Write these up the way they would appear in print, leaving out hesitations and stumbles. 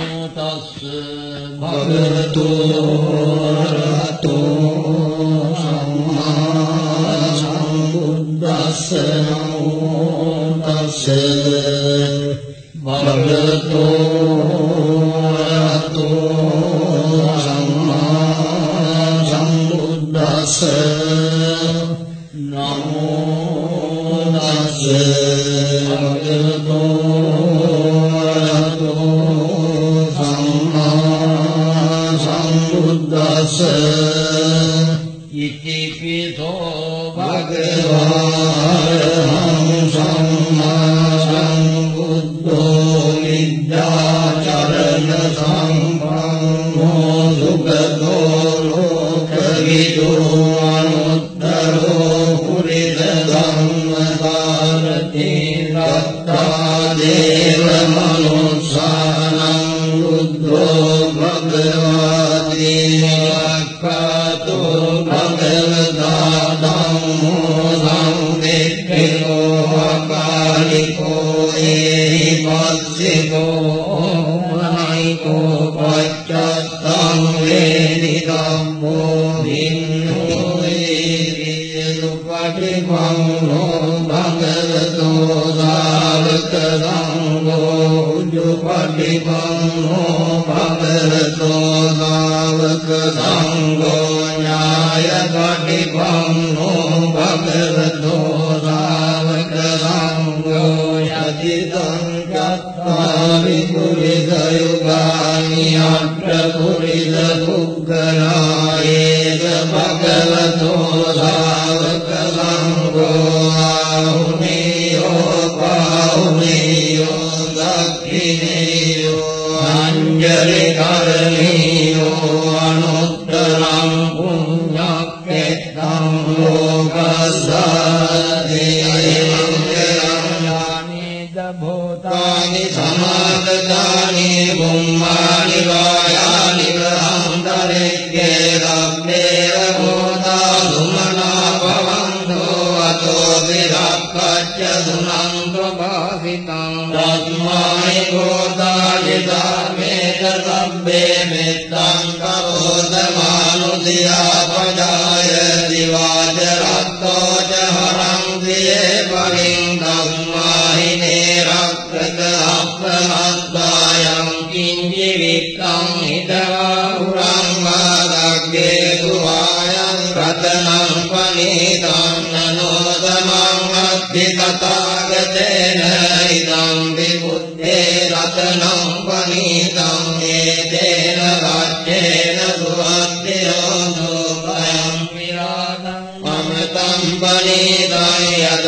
भगवतो अरहतो सम्मा सम्बुद्धस्स नमो तस्से भगवतो अरहतो सम्मा सम्बुद्धस्स नमो तस्से भगवतो अरहतो सम्मा सम्बुद्धस्स इति पितो भगवान् सम्मा सम्बुद्धो विद्याचरण सम्पन्नो सुगतो लोकविदो अनुत्तरो पुरितधम्मसारथि रत्तादेव मनुष्याणां बुद्धो भगवती वाक्कातो भगवता धम्मो संविक्खितो अकालिको एहि पश्चितो नायिको पश्चात्तं वेदितव्यो भिन्नो वेदितुपटिपन्नो भगवतो सावकसङ्घो उजुपटिपन्नो भगवतो सावकसङ्घो न्यायपटिपन्नो भगवतो सावकसङ्घो यदिदं चत्वारि पुरिसयुगानि अत्र पुरिसपुग्गलायेष भगवतो सावकसङ्घो आहुनेयो पाहुनेयो दक्षिणेयो अञ्जलिकरणीयो अनुत्तरं पुण्यक्षेत्रं भूतानि समागतानि बुम्मानि वायानि ग्रहान्तरिक्षेरब्देव भूता सुमना भवन्तो अतो विरक्कच्च सुनन्तो भासितं तस्मै भूतानि सर्वेत सब्बे मित्तं करोतमानुधिया पजाय दिवाचरत्तो च हरं दिये परिं तस्माहिने रक्षकप्रमत्तायं किञ्चिविक्तं हितवाहुरं वादग्गे दुवायं रतनं पनीतं ननोदमं अद्धितथागतेन इदं विबुद्धे रतनं पनीतं एतेन राज्येन सुवद्धिरोधो भयं विराटम् अमृतं पनीतं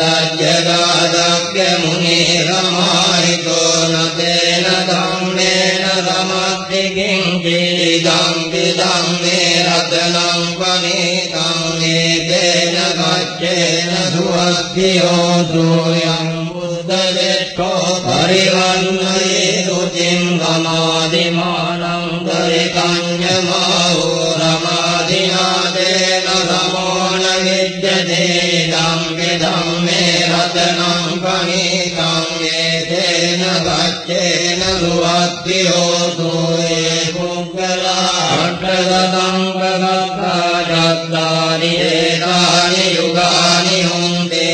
यदज्जगादग्यमुनिरमाहितो न तेन धम्मेन समद्धिकिञ्चिदिदं विदं मे रत्नं पनीतं एतेन गच्छेन सुवद्धियोऽसोऽयं बुद्धजेष्ठो परिवन्नये रुचिं समाधिमानं दरिकञ्जमाहो रमाधिनादेन समो न विद्यते इदं विदं मे रत्नं पनीतं एतेन गच्छेन सुवद्धियोऽसो ये पुग्गलाष्टशतं सहस्राणि एतानि युगानि हुन्ते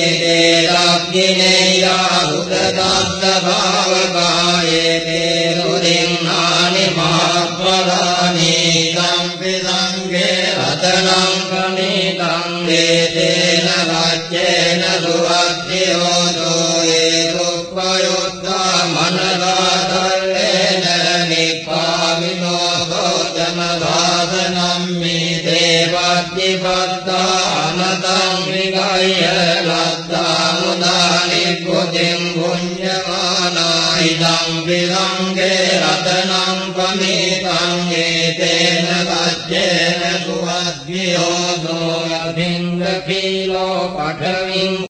तेराग्निनेयाहुतदत्तभावकाये ते रुदिन्नानि महात्मदानि संविदङ्गे रतनं पनीतं एतेन राज्येन सुवद्धियोऽसो ये रूपयुक्ता मनसाधर्मेण निपाविनो भोजनसाधनं मीते भक्तिभक्तानतं विगह्य लब्धामुदानि बुद्धिं भुञ्जमाना इदं विदङ्गे रतनं पनीतं एतेन राज्येन सुवद्धियोऽसो यदिन्द्रकीलो पठविं